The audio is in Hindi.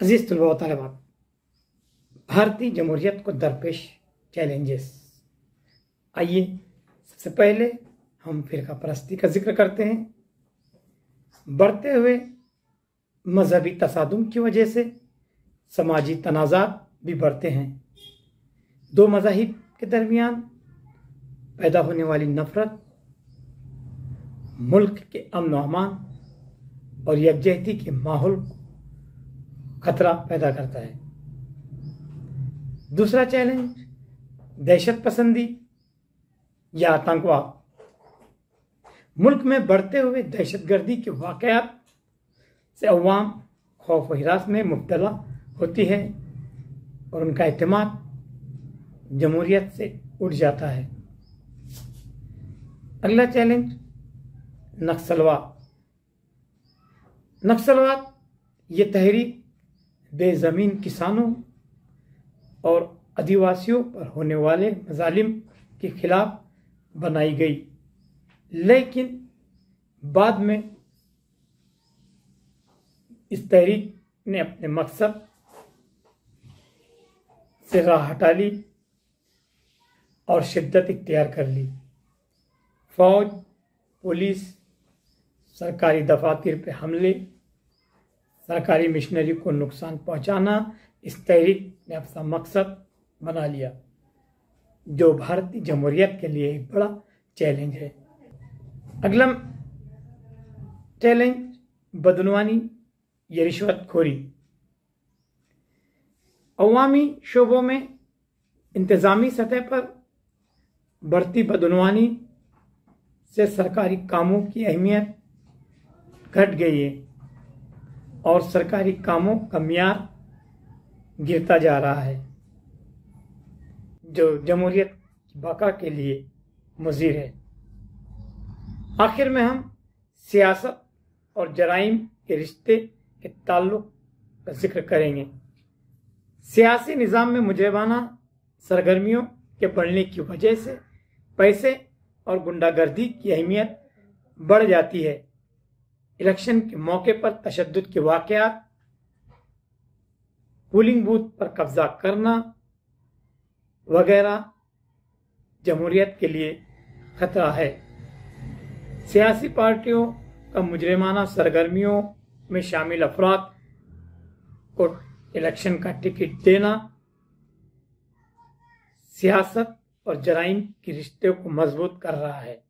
अजीज तलबा व तालिबात, भारतीय जमहूरियत को दरपेश चैलेंजेस। आइए सबसे पहले हम फिरका परस्ती का जिक्र करते हैं। बढ़ते हुए मजहबी तसादुम की वजह से समाजी तनाज़ात भी बढ़ते हैं। दो मज़ाहिब के दरमियान पैदा होने वाली नफरत मुल्क के अमन व अमान और यकजहती के माहौल को खतरा पैदा करता है। दूसरा चैलेंज दहशत पसंदी या आतंकवाद। मुल्क में बढ़ते हुए दहशतगर्दी के वाक़यात से अवाम खौफ व हिरास में मुब्तला होती है और उनका एतमाद जमहूरियत से उठ जाता है। अगला चैलेंज नक्सलवाद। नक्सलवाद ये तहरीक बेज़मीन किसानों और आदिवासियों पर होने वाले मजालिम के खिलाफ बनाई गई, लेकिन बाद में इस तहरीक ने अपने मकसद से राह हटा ली और शिद्दत इख्तियार कर ली। फौज, पुलिस, सरकारी दफातर पे हमले, सरकारी मिशनरी को नुकसान पहुंचाना इस तहरीक ने अपना मकसद बना लिया, जो भारतीय जमहूरियत के लिए एक बड़ा चैलेंज है। अगला चैलेंज बदनवानी या रिश्वतखोरी। अवामी शोबों में इंतज़ामी सतह पर बढ़ती बदनवानी से सरकारी कामों की अहमियत घट गई है और सरकारी कामों का मियार गिरता जा रहा है, जो जमहूरियत की बका के लिए मुज़िर है। आखिर में हम सियासत और जराइम के रिश्ते के ताल्लुक का जिक्र करेंगे। सियासी निज़ाम में मुजरिमाना सरगर्मियों के बढ़ने की वजह से पैसे और गुंडागर्दी की अहमियत बढ़ जाती है। इलेक्शन के मौके पर तशद्दुद के वाक़यात, पोलिंग बूथ पर कब्जा करना वगैरह जमहूरियत के लिए खतरा है। सियासी पार्टियों का मुजरिमाना सरगर्मियों में शामिल अफराद को इलेक्शन का टिकट देना सियासत और जराइम के रिश्ते को मजबूत कर रहा है।